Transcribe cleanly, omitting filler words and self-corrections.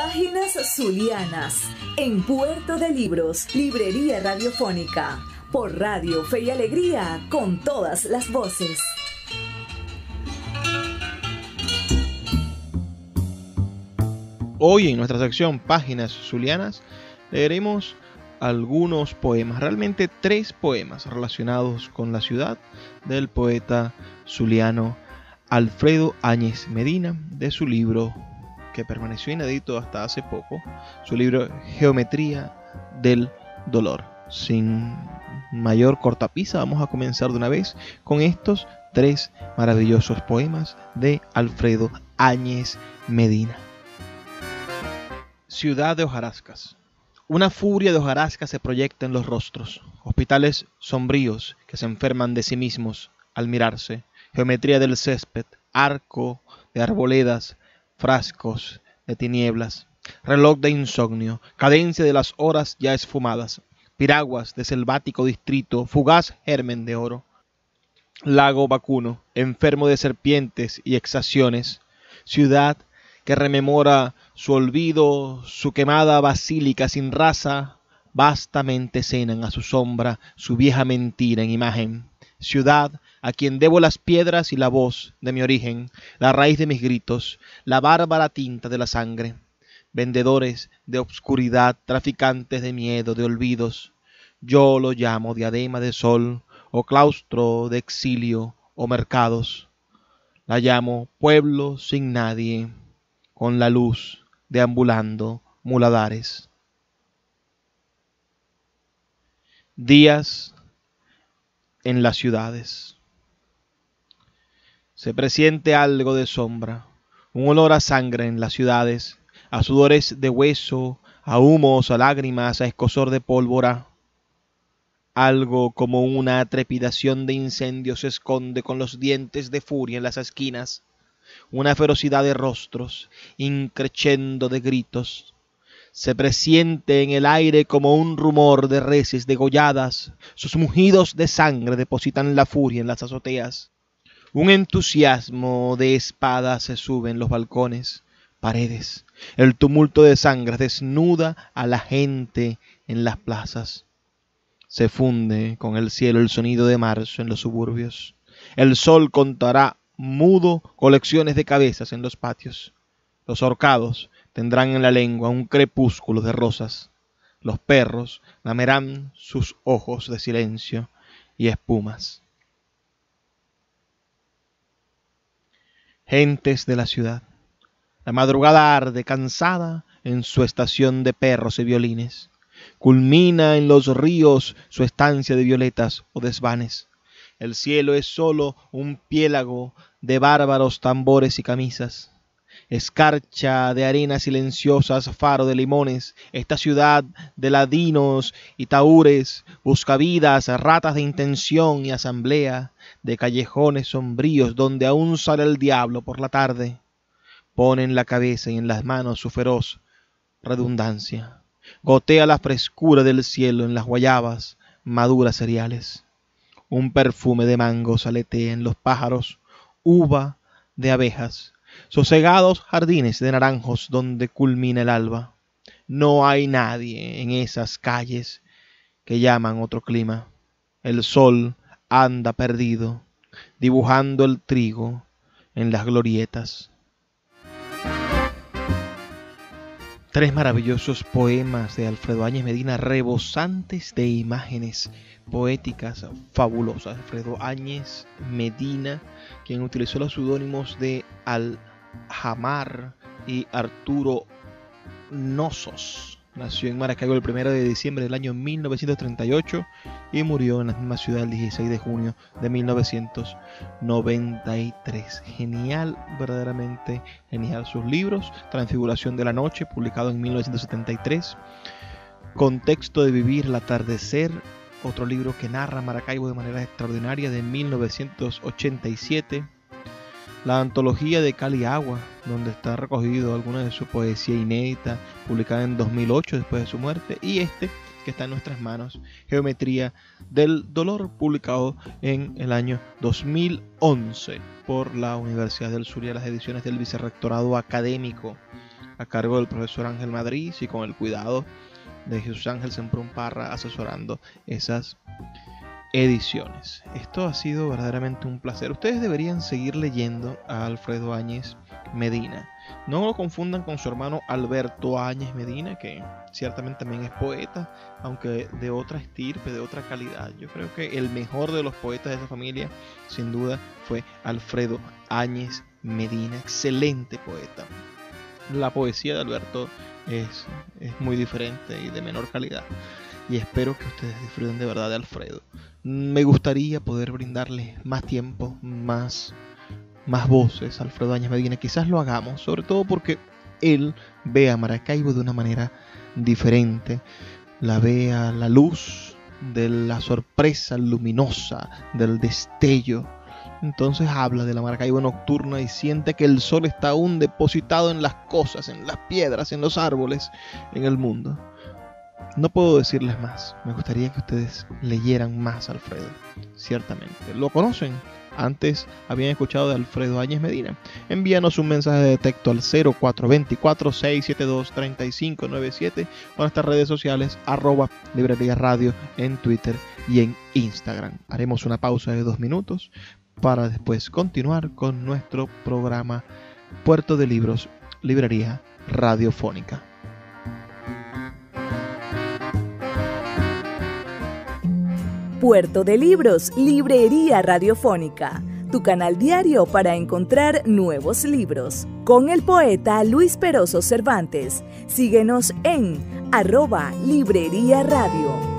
Páginas Zulianas, en Puerto de Libros, Librería Radiofónica, por Radio Fe y Alegría, con todas las voces. Hoy en nuestra sección Páginas Zulianas leeremos algunos poemas, realmente 3 poemas relacionados con la ciudad del poeta zuliano Alfredo Áñez Medina, de su libro que permaneció inédito hasta hace poco, su libro Geometría del Dolor. Sin mayor cortapisa, vamos a comenzar de una vez con estos 3 maravillosos poemas de Alfredo Áñez Medina. Ciudad de hojarascas. Una furia de hojarascas se proyecta en los rostros, hospitales sombríos que se enferman de sí mismos al mirarse, geometría del césped, arco de arboledas, frascos de tinieblas, reloj de insomnio, cadencia de las horas ya esfumadas, piraguas de selvático distrito, fugaz germen de oro, lago vacuno, enfermo de serpientes y exacciones, ciudad que rememora su olvido, su quemada basílica sin raza, vastamente cenan a su sombra su vieja mentira en imagen, ciudad a quien debo las piedras y la voz de mi origen, la raíz de mis gritos, la bárbara tinta de la sangre. Vendedores de obscuridad, traficantes de miedo, de olvidos. Yo lo llamo diadema de sol, o claustro de exilio, o mercados. La llamo pueblo sin nadie, con la luz deambulando muladares. Días en las ciudades. Se presiente algo de sombra, un olor a sangre en las ciudades, a sudores de hueso, a humos, a lágrimas, a escozor de pólvora. Algo como una trepidación de incendio se esconde con los dientes de furia en las esquinas, una ferocidad de rostros, increchendo de gritos. Se presiente en el aire como un rumor de reses degolladas, sus mugidos de sangre depositan la furia en las azoteas. Un entusiasmo de espadas se sube en los balcones, paredes. El tumulto de sangre desnuda a la gente en las plazas. Se funde con el cielo el sonido de marzo en los suburbios. El sol contará mudo colecciones de cabezas en los patios. Los ahorcados tendrán en la lengua un crepúsculo de rosas. Los perros lamerán sus ojos de silencio y espumas. Gentes de la ciudad. La madrugada arde cansada en su estación de perros y violines. Culmina en los ríos su estancia de violetas o desvanes. El cielo es solo un piélago de bárbaros tambores y camisas. Escarcha de arenas silenciosas, faro de limones, esta ciudad de ladinos y tahúres, buscavidas, ratas de intención y asamblea, de callejones sombríos donde aún sale el diablo por la tarde. Pone en la cabeza y en las manos su feroz redundancia. Gotea la frescura del cielo en las guayabas, maduras cereales. Un perfume de mangos aletea en los pájaros, uva de abejas, sosegados jardines de naranjos donde culmina el alba. No hay nadie en esas calles que llaman otro clima. El sol anda perdido, dibujando el trigo en las glorietas. 3 maravillosos poemas de Alfredo Áñez Medina, rebosantes de imágenes poéticas fabulosas. Alfredo Áñez Medina, quien utilizó los seudónimos de Aljamar y Arturo Nosos. Nació en Maracaibo el 1 de diciembre del año 1938 y murió en la misma ciudad el 16 de junio de 1993. Genial, verdaderamente genial. Sus libros: Transfiguración de la Noche, publicado en 1973. Contexto de Vivir, el Atardecer, otro libro que narra Maracaibo de manera extraordinaria, de 1987. La antología de Cal y Agua, donde está recogido alguna de su poesía inédita, publicada en 2008 después de su muerte, y este que está en nuestras manos, Geometría del Dolor, publicado en el año 2011 por la Universidad del Zulia, las ediciones del Vicerrectorado Académico a cargo del profesor Ángel Madrid y con el cuidado de Jesús Ángel Semprún Parra asesorando esas ediciones. Esto ha sido verdaderamente un placer. Ustedes deberían seguir leyendo a Alfredo Áñez Medina. No lo confundan con su hermano Alberto Áñez Medina, que ciertamente también es poeta, aunque de otra estirpe, de otra calidad. Yo creo que el mejor de los poetas de esa familia, sin duda, fue Alfredo Áñez Medina. Excelente poeta. La poesía de Alberto es muy diferente y de menor calidad. Y espero que ustedes disfruten de verdad de Alfredo. Me gustaría poder brindarles más tiempo, más voces a Alfredo Áñez Medina. Quizás lo hagamos, sobre todo porque él ve a Maracaibo de una manera diferente. La ve a la luz de la sorpresa luminosa, del destello. Entonces habla de la Maracaibo nocturna y siente que el sol está aún depositado en las cosas, en las piedras, en los árboles, en el mundo. No puedo decirles más. Me gustaría que ustedes leyeran más a Alfredo. Ciertamente. ¿Lo conocen? Antes habían escuchado de Alfredo Áñez Medina. Envíanos un mensaje de texto al 0424-672-3597 o a nuestras redes sociales @Librería Radio en Twitter y en Instagram. Haremos una pausa de 2 minutos para después continuar con nuestro programa Puerto de Libros, Librería Radiofónica. Puerto de Libros, Librería Radiofónica, tu canal diario para encontrar nuevos libros. Con el poeta Luis Peroso Cervantes. Síguenos en @Librería Radio.